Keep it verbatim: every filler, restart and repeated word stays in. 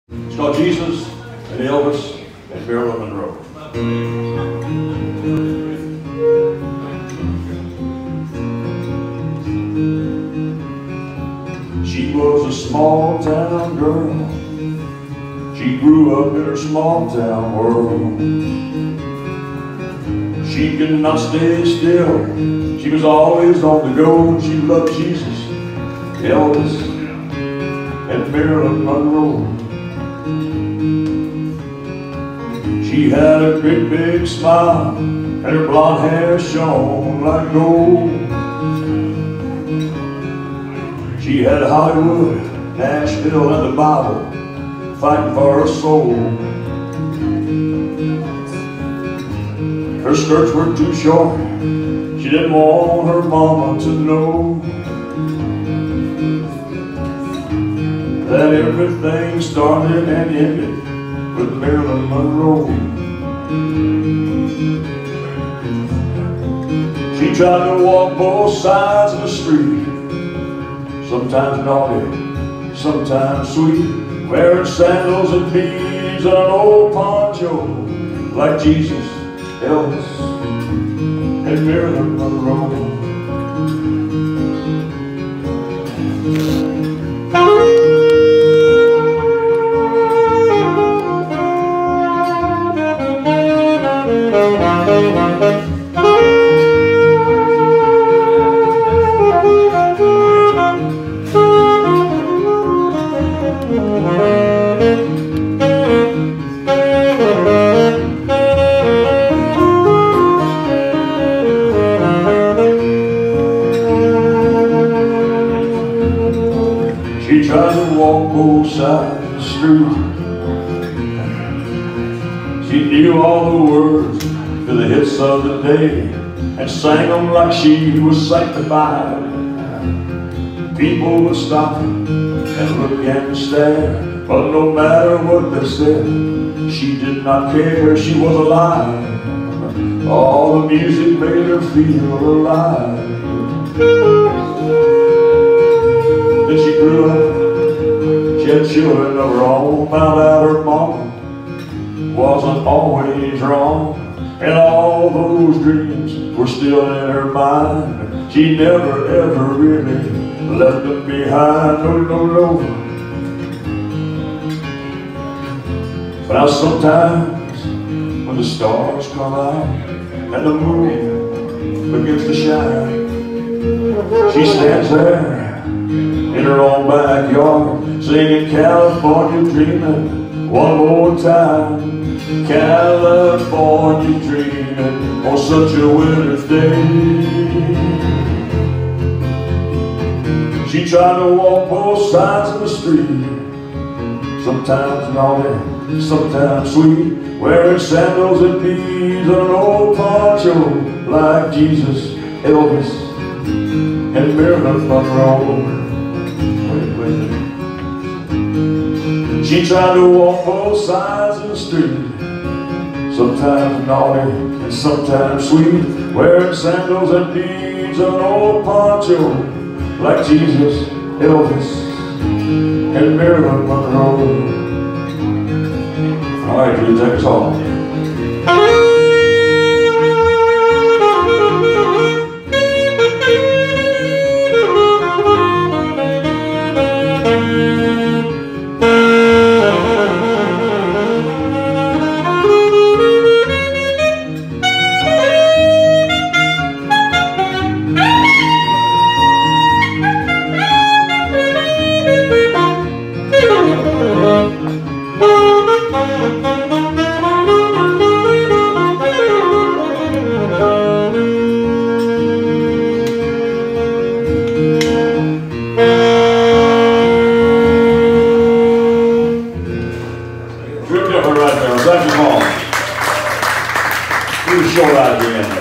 It's called Jesus and Elvis and Marilyn Monroe. She was a small town girl. She grew up in her small town world. She could not stay still. She was always on the go. She loved Jesus, Elvis, and Marilyn Monroe. She had a great big smile, and her blonde hair shone like gold. She had Hollywood, Nashville, and the Bible fighting for her soul. Her skirts were too short. She didn't want her mama to know that everything started and ended with Marilyn Monroe. She tried to walk both sides of the street, sometimes naughty, sometimes sweet, wearing sandals and beads and an old poncho like Jesus, Elvis, and Marilyn Monroe. She tried to walk both sides of the street. She knew all the words to the hits of the day and sang them like she was sanctified. People would stop and look and stare, but no matter what they said, she did not care. She was alive. All the music made her feel alive. Then she grew up, she had children of her own, found out her mama wasn't always wrong, and all those dreams were still in her mind. She never ever really left them behind, no, no, no. But now sometimes when the stars come out and the moon begins to shine, she stands there in her own backyard, singing California Dreaming one more time. California dreaming on such a winter's day. She tried to walk both sides of the street, sometimes naughty, sometimes sweet, wearing sandals and beads and an old poncho like Jesus, Elvis, and Marilyn Monroe. She tried to walk both sides of the street, sometimes naughty and sometimes sweet, wearing sandals and beads and an old poncho like Jesus, Elvis, and Marilyn Monroe. All right, Drew, take us home. Right there. Thank you, Paul. He was short out at the end.